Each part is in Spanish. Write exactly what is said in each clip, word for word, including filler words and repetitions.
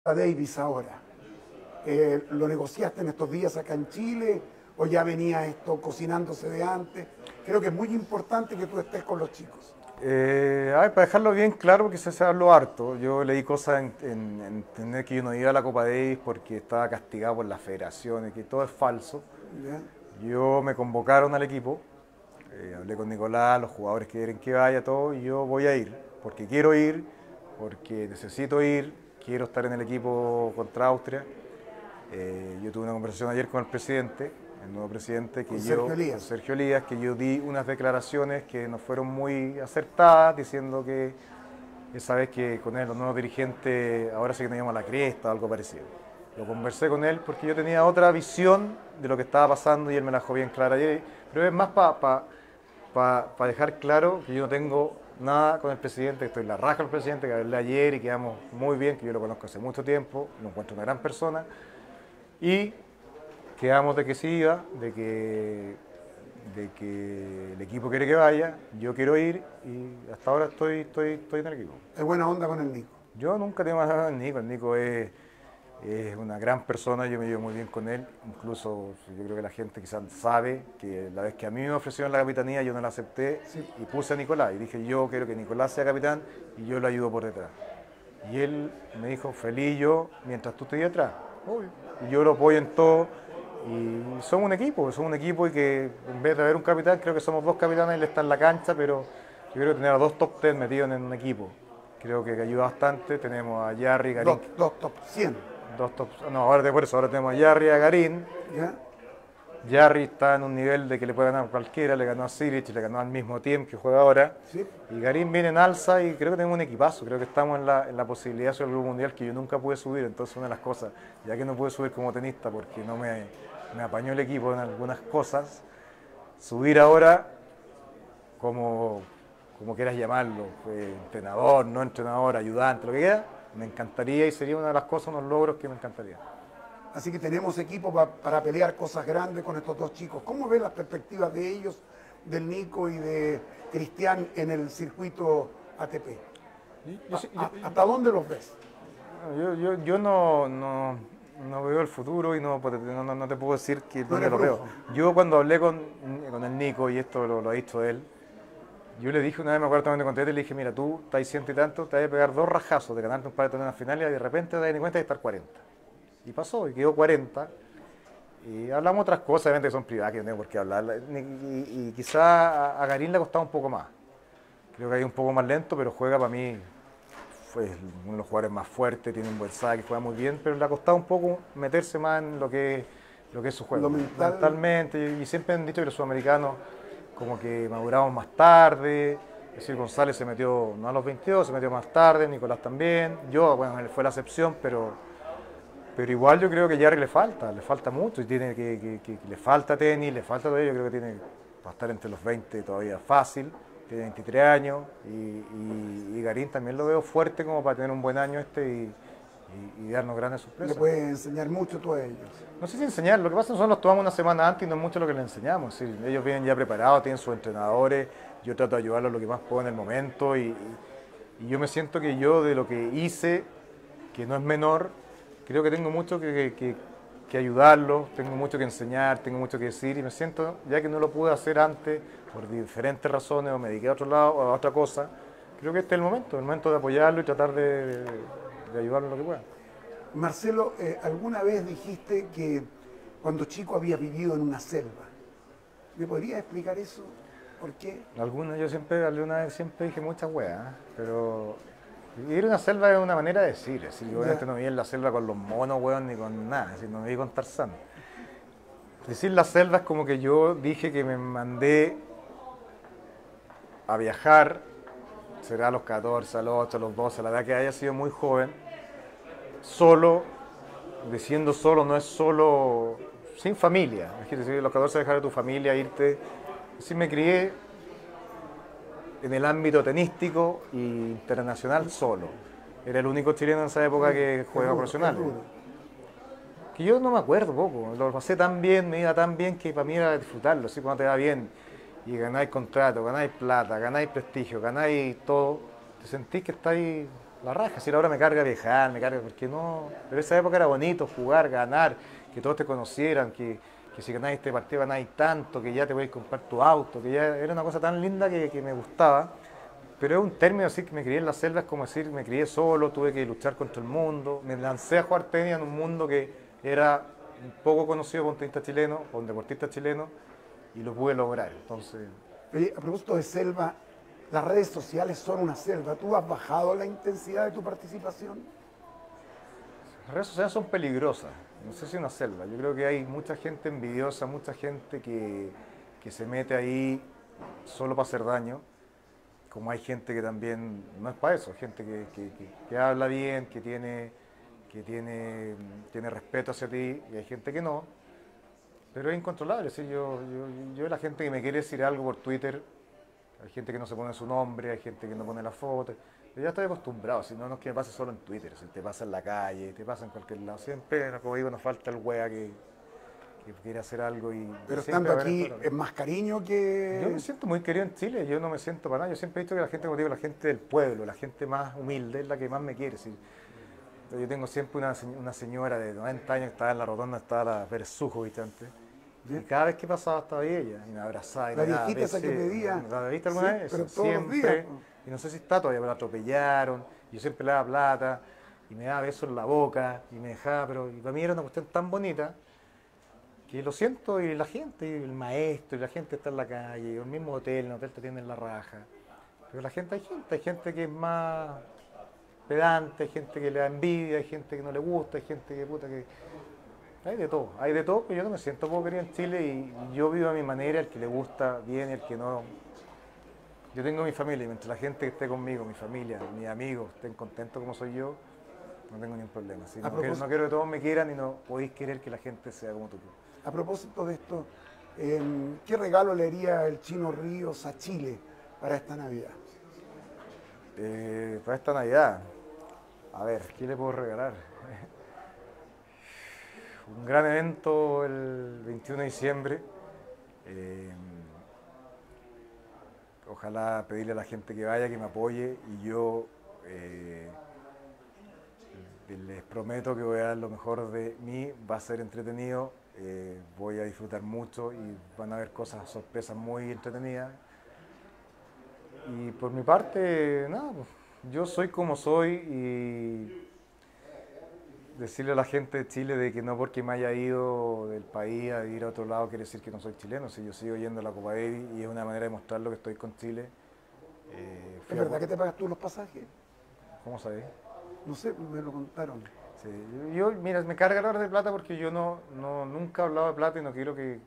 Davis ahora? Eh, ¿Lo negociaste en estos días acá en Chile o ya venía esto cocinándose de antes? Creo que es muy importante que tú estés con los chicos. Eh, a ver, para dejarlo bien claro, porque se, se habló harto, yo leí cosas en, en- en entender que yo no iba a la Copa Davis porque estaba castigado por la federación y que todo es falso. ¿Ya? Yo me convocaron al equipo, eh, hablé con Nicolás, los jugadores que quieren que vaya, todo, y yo voy a ir, porque quiero ir, porque necesito ir, quiero estar en el equipo contra Austria. Eh, yo tuve una conversación ayer con el presidente, el nuevo presidente, que Con yo, Sergio con Elías. Sergio Elías, que yo di unas declaraciones que no fueron muy acertadas, diciendo que esa vez que con él, los nuevos dirigentes, ahora sí que nos llama la cresta o algo parecido. Lo conversé con él porque yo tenía otra visión de lo que estaba pasando y él me la dejó bien clara ayer, pero es más para pa, pa, pa dejar claro que yo no tengo nada con el presidente, que estoy en la raja del presidente, que hablé ayer y quedamos muy bien, que yo lo conozco hace mucho tiempo, lo encuentro una gran persona, y quedamos de que sí iba, de que, de que el equipo quiere que vaya, yo quiero ir y hasta ahora estoy, estoy, estoy en el equipo. Es buena onda con el Nico. Yo nunca tengo más nada con Nico, el Nico es, es una gran persona, yo me llevo muy bien con él, incluso yo creo que la gente quizás sabe que la vez que a mí me ofrecieron la capitanía yo no la acepté Sí. y puse a Nicolás y dije yo quiero que Nicolás sea capitán y yo lo ayudo por detrás. Y él me dijo, feliz yo mientras tú estés atrás. Obvio. Y yo lo apoyo en todo. Y somos un equipo, somos un equipo y que en vez de haber un capitán, creo que somos dos capitanes, él está en la cancha, pero yo creo que tener a dos top ten metidos en un equipo. Creo que ayuda bastante. Tenemos a Jarry, Garín, Dos, dos top cien. dos top. No, ahora de por eso, ahora tenemos a Jarry y a Garín. ¿Ya? Jarry está en un nivel de que le puede ganar a cualquiera, le ganó a Silic, le ganó al mismo tiempo que juega ahora. Sí. Y Garín viene en alza y creo que tenemos un equipazo, creo que estamos en la, en la posibilidad de subir al Grupo Mundial que yo nunca pude subir, entonces una de las cosas, ya que no pude subir como tenista porque no me, me apañó el equipo en algunas cosas, subir ahora como, como quieras llamarlo, eh, entrenador, no entrenador, ayudante, lo que quiera, me encantaría y sería una de las cosas, unos logros que me encantaría. Así que tenemos equipo pa- para pelear cosas grandes con estos dos chicos. ¿Cómo ves las perspectivas de ellos, del Nico y de Cristian en el circuito A T P? Yo- yo- ¿A- a- ¿Hasta dónde los ves? Yo, yo, yo no, no, no veo el futuro y no, no, no- no te puedo decir que No dónde eres lo veo. brujo. Yo cuando hablé con, con el Nico, y esto lo, lo ha dicho él, yo le dije una vez, me acuerdo también de contestar, le dije, mira, tú estás ciento y tanto, te vas a pegar dos rajazos de ganarte un par de torneos finales y de repente te das cuenta de estar cuarenta. Y pasó, y quedó cuarenta. Y hablamos otras cosas, obviamente que son privadas, que no tengo por qué hablar. Y, y, y quizá a, a Garín le ha costado un poco más. Creo que hay un poco más lento, pero juega para mí, fue uno de los jugadores más fuertes, tiene un buen saque, juega muy bien, pero le ha costado un poco meterse más en lo que, lo que es su juego. Lo mental. Mentalmente, y siempre han dicho que los sudamericanos como que maduramos más tarde. Es decir, González se metió no a los veintidós, se metió más tarde, Nicolás también. Yo, bueno, él fue la excepción, pero pero igual yo creo que a Jarry le falta, le falta mucho, y tiene que, que- que- que le falta tenis, le falta todo ello, yo creo que tiene para estar entre los veinte todavía fácil, tiene veintitrés años, y, y- y Garín también lo veo fuerte como para tener un buen año este y, y- y darnos grandes Le sorpresas. puedes enseñar mucho tú a ellos. No sé si enseñar, lo que pasa es que nosotros los tomamos una semana antes y no es mucho lo que les enseñamos, es decir, ellos vienen ya preparados, tienen sus entrenadores, yo trato de ayudarlos lo que más puedo en el momento, y, y- y yo me siento que yo de lo que hice, que no es menor, creo que tengo mucho que, que- que- que ayudarlos, tengo mucho que enseñar, tengo mucho que decir y me siento, ya que no lo pude hacer antes por diferentes razones o me dediqué a otro lado o a otra cosa, creo que este es el momento, el momento de apoyarlo y tratar de, de- de ayudarlo en lo que pueda. Marcelo, eh, alguna vez dijiste que cuando chico habías vivido en una selva. ¿Me podrías explicar eso? ¿Por qué? Algunas, yo siempre, alguna vez siempre dije muchas weas, ¿eh? Pero vivir en una selva es una manera de decir, es decir, yo obviamente no viví en la selva con los monos, weón, ni con nada, es decir, no viví con Tarzán. Decir la selva es como que yo dije que me mandé a viajar, será a los catorce, a los ocho, a los doce, a la edad que haya sido muy joven, solo, diciendo solo, no es solo, sin familia. Es decir, a los catorce dejar a tu familia, irte. Sí me crié en el ámbito tenístico e internacional solo. Era el único chileno en esa época que juega profesional. Que yo no me acuerdo poco, lo pasé tan bien, me iba tan bien que para mí era disfrutarlo, así cuando te va bien y ganáis contrato, ganáis plata, ganáis prestigio, ganáis todo, te sentís que estáis la raja. Si ahora me carga viajar, me carga, porque no. Pero esa época era bonito, jugar, ganar, que todos te conocieran, que, que si ganáis este partido ganáis tanto, que ya te podéis comprar tu auto, que ya era una cosa tan linda que, que me gustaba. Pero es un término así que me crié en la selva, es como decir, me crié solo, tuve que luchar contra el mundo, me lancé a jugar tenis en un mundo que era un poco conocido por un tenista chileno, por un deportista chileno, y lo pude lograr. Entonces, Oye, a propósito de selva, las redes sociales son una selva. ¿Tú has bajado la intensidad de tu participación? las redes sociales son peligrosas, no sé si una selva. Yo creo que hay mucha gente envidiosa, mucha gente que, que se mete ahí solo para hacer daño. Como hay gente que también no es para eso, gente que, que, que, que habla bien, que tiene, que tiene, tiene respeto hacia ti, y hay gente que no, pero es incontrolable. ¿Sí? Yo, yo, yo la gente que me quiere decir algo por Twitter, hay gente que no se pone su nombre, hay gente que no pone la foto, yo ya estoy acostumbrado, si no, no es que me pase solo en Twitter, si te pasa en la calle, te pasa en cualquier lado, siempre, como digo, nos falta el wea que, que quiere hacer algo y... Pero siempre estando va a haber aquí esto, ¿no? es más cariño que... Yo me siento muy querido en Chile, yo no me siento para nada. Yo siempre he visto que la gente, como digo, la gente del pueblo, la gente más humilde es la que más me quiere. ¿Sí? Yo tengo siempre una, una señora de noventa años que estaba en la rotonda, estaba la Pérez Sujovic antes, y cada vez que pasaba estaba ahí ella, y me abrazaba. Y La me daba viejita esa besos. que pedía. ¿La viste alguna Sí, vez? pero todos los Siempre. días. Y no sé si está todavía, pero la atropellaron, y yo siempre le daba plata, y me daba besos en la boca, y me dejaba, pero y para mí era una cuestión tan bonita, que lo siento, y la gente, y el maestro, y la gente está en la calle, y el mismo hotel, en el hotel te tienen la raja. Pero la gente, hay gente, hay gente que es más pedante, hay gente que le da envidia, hay gente que no le gusta, hay gente que puta que... Hay de todo, hay de todo, pero yo no me siento poco querido en Chile y yo vivo a mi manera, el que le gusta bien, el que no... Yo tengo mi familia y mientras la gente que esté conmigo, mi familia, mis amigos, estén contentos como soy yo, no tengo ningún problema. Si no, quiero, propósito... no quiero que todos me quieran y no podéis querer que la gente sea como tú. A propósito de esto, eh, ¿qué regalo le haría el Chino Ríos a Chile para esta Navidad? Eh, para esta Navidad, a ver, ¿qué le puedo regalar? Un gran evento el veintiuno de diciembre. Eh, ojalá pedirle a la gente que vaya, que me apoye y yo eh, les prometo que voy a dar lo mejor de mí, va a ser entretenido, eh, voy a disfrutar mucho y van a haber cosas, sorpresas muy entretenidas. Y por mi parte, nada, pues, yo soy como soy y decirle a la gente de Chile de que no porque me haya ido del país a ir a otro lado quiere decir que no soy chileno. Si yo sigo yendo a la Copa Davis y es una manera de mostrar lo que estoy con Chile. Eh, ¿Es verdad que te pagas tú los pasajes? ¿Cómo sabes? No sé, me lo contaron. Sí, yo, yo, mira, me carga hablar de plata porque yo no, no, nunca he hablado de plata y no quiero que...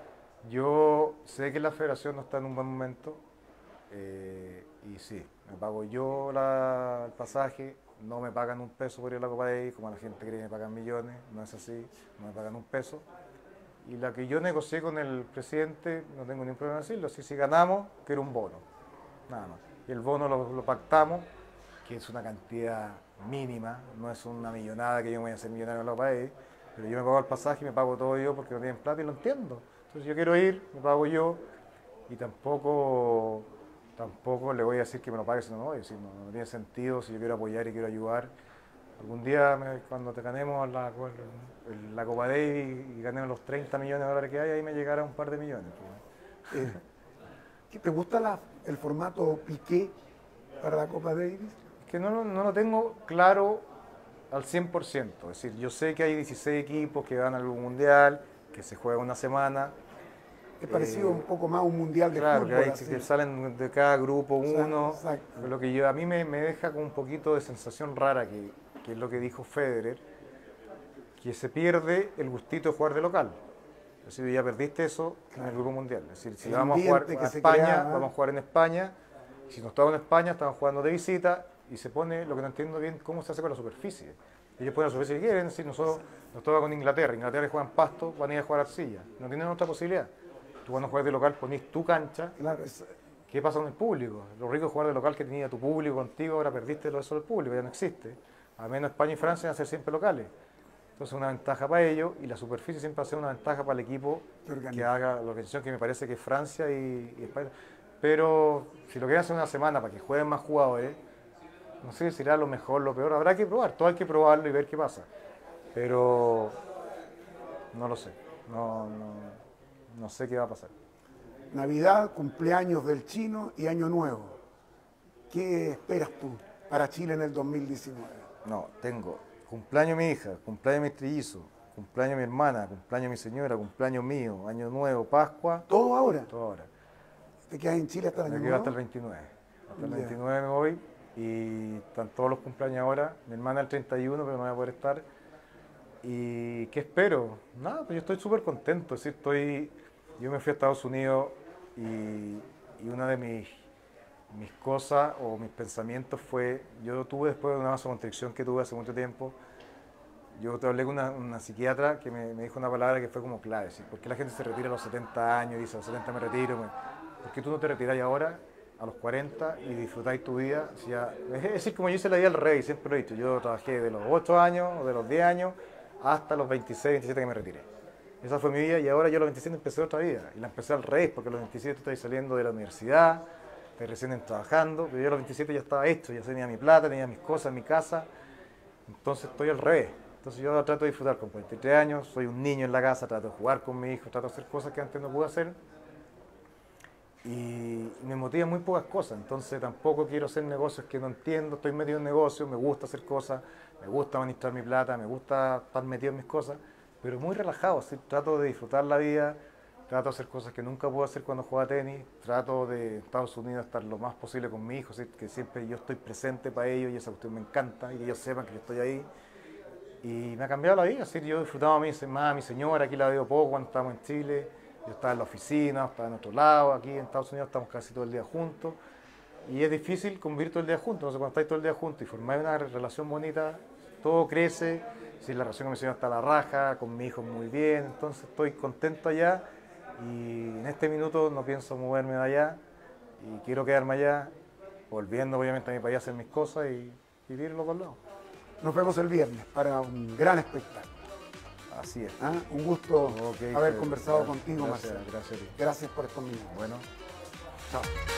Yo sé que la federación no está en un buen momento eh, y sí, me pago yo la, el pasaje. No me pagan un peso por ir a la Copa Davis, como la gente cree que me pagan millones, no es así, no me pagan un peso. Y la que yo negocié con el presidente, no tengo ningún problema en decirlo, así si ganamos, quiero un bono, nada más. Y el bono lo, lo pactamos, que es una cantidad mínima, no es una millonada que yo me voy a hacer millonario en la Copa Davis, pero yo me pago el pasaje y me pago todo yo porque no tienen plata y lo entiendo. Entonces yo quiero ir, me pago yo y tampoco... Tampoco le voy a decir que me lo pague si no me voy, si no, no tiene sentido, si yo quiero apoyar y quiero ayudar. Algún día, me, cuando te ganemos la, la Copa Davis y ganemos los treinta millones de dólares que hay, ahí me llegará un par de millones. Pues. Eh, ¿qué ¿Te gusta la, el formato Piqué para la Copa Davis? Es que no, no lo tengo claro al cien por ciento. Es decir, yo sé que hay dieciséis equipos que van al Mundial, que se juega una semana. Es parecido eh, un poco más a un mundial de claro, fútbol. Claro, que, que salen de cada grupo uno. Exacto. Lo que yo, a mí me, me deja con un poquito de sensación rara, que, que es lo que dijo Federer, que se pierde el gustito de jugar de local. Es decir, ya perdiste eso claro. en el grupo mundial. Es decir, si el vamos a jugar a España, crea, vamos a jugar en España. Si no estamos en España, estamos jugando de visita y se pone, lo que no entiendo bien, cómo se hace con la superficie. Ellos ponen la superficie que quieren, es decir, nosotros nos toca con Inglaterra. Inglaterra juegan pasto, van a ir a jugar arcilla. No tienen otra posibilidad. Tú cuando juegas de local ponís tu cancha, claro, es... ¿qué pasa con el público? Lo rico es jugar de local que tenía tu público contigo, ahora perdiste lo eso del público, ya no existe. A menos España y Francia van a ser siempre locales. Entonces una ventaja para ellos y la superficie siempre va a ser una ventaja para el equipo que haga la organización que me parece que es Francia y, y España. Pero si lo quieren hacer una semana para que jueguen más jugadores, No sé si será lo mejor, lo peor, habrá que probar, todo hay que probarlo y ver qué pasa. Pero no lo sé, no, no, no sé qué va a pasar. Navidad, cumpleaños del chino y Año Nuevo. ¿Qué esperas tú para Chile en el dos mil diecinueve? No, tengo cumpleaños de mi hija, cumpleaños de mis trillizos, cumpleaños de mi hermana, cumpleaños de mi señora, cumpleaños mío, Año Nuevo, Pascua, ¿Todo ahora? todo ahora. ¿Te quedas en Chile hasta el Me Año quedo Nuevo? hasta el veintinueve. Hasta el Ya. veintinueve me voy y están todos los cumpleaños ahora. Mi hermana el treinta y uno, pero no voy a poder estar. ¿Y qué espero? Nada, pues yo estoy súper contento. Es decir, estoy, yo me fui a Estados Unidos y, y una de mis, mis cosas o mis pensamientos fue, yo tuve después de una vasoconstricción que tuve hace mucho tiempo, yo te hablé con una, una psiquiatra que me, me dijo una palabra que fue como clave. ¿Sí? ¿Por qué la gente se retira a los setenta años y dice a los setenta me retiro? ¿Por qué tú no te retiráis ahora a los cuarenta y disfrutáis tu vida? Si ya, es decir, como yo hice la vida al rey, siempre lo he dicho, yo trabajé de los ocho años o de los diez años hasta los veintiséis, veintisiete que me retiré. Esa fue mi vida y ahora yo a los veintisiete empecé otra vida. Y la empecé al revés, porque a los veintisiete estoy saliendo de la universidad, estoy recién trabajando, pero yo a los veintisiete ya estaba hecho, ya tenía mi plata, tenía mis cosas, mi casa. Entonces estoy al revés. Entonces yo trato de disfrutar con veintitrés años, soy un niño en la casa, trato de jugar con mi hijo, trato de hacer cosas que antes no pude hacer. Y me motivan muy pocas cosas, entonces tampoco quiero hacer negocios que no entiendo, estoy metido en negocios, me gusta hacer cosas, me gusta administrar mi plata, me gusta estar metido en mis cosas, pero muy relajado, ¿sí? Trato de disfrutar la vida, trato de hacer cosas que nunca pude hacer cuando jugaba tenis, trato de en Estados Unidos estar lo más posible con mi hijo, ¿sí? Que siempre yo estoy presente para ellos y esa cuestión me encanta y que ellos sepan que yo estoy ahí. Y me ha cambiado la vida, ¿sí? Yo disfrutaba a mi, más a mi señora, aquí la veo poco cuando estábamos en Chile, yo estaba en la oficina, estaba en otro lado, aquí en Estados Unidos estamos casi todo el día juntos y es difícil convivir todo el día juntos, entonces cuando estáis todo el día juntos y formáis una relación bonita, todo crece, si la relación con mi señora está a la raja, con mi hijo muy bien, entonces estoy contento allá y en este minuto no pienso moverme de allá y quiero quedarme allá, volviendo obviamente a mi país a hacer mis cosas y vivir en los dos lados. Nos vemos el viernes para un gran espectáculo. Así es. ¿Ah? Un gusto Okay, haber Freddy. conversado Gracias, contigo, gracias, Marcelo. gracias a ti. Gracias por estos minutos. Bueno. Chao.